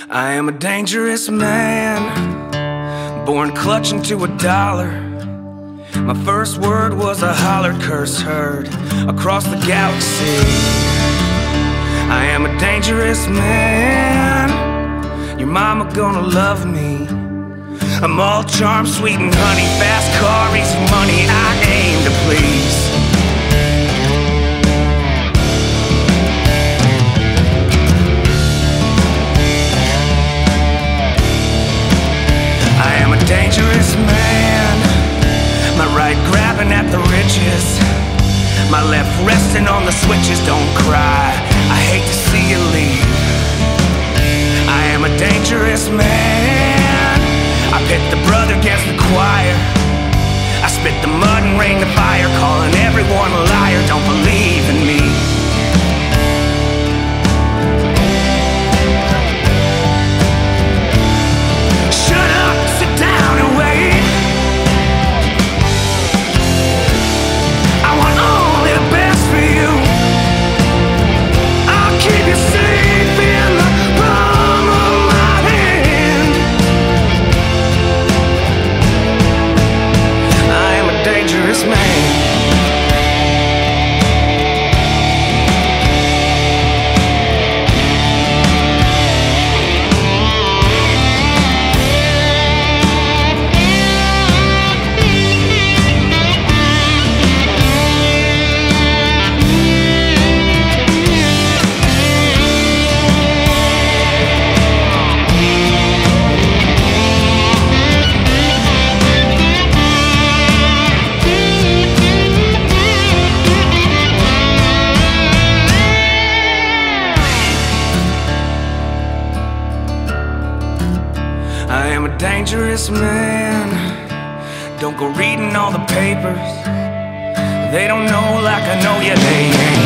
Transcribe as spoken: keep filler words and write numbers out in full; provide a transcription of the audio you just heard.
I am a dangerous man, born clutching to a dollar. My first word was a hollered curse heard across the galaxy. I am a dangerous man, your mama gonna love me. I'm all charm, sweet and honey, fast car, easy money, I aim to please. I am a dangerous man, my right grabbing at the riches, my left resting on the switches. Don't cry, I hate to see you leave. I am a dangerous man, I pit the brother against the choir. I spit the mud and rain the fire, calling everyone a liar. Don't believe in me. Shut up, sit down and wait. I want only the best for you. I'll keep you safe in the palm of my hand. I am a dangerous man. I am a dangerous man. Don't go reading all the papers. They don't know like I know you, they ain't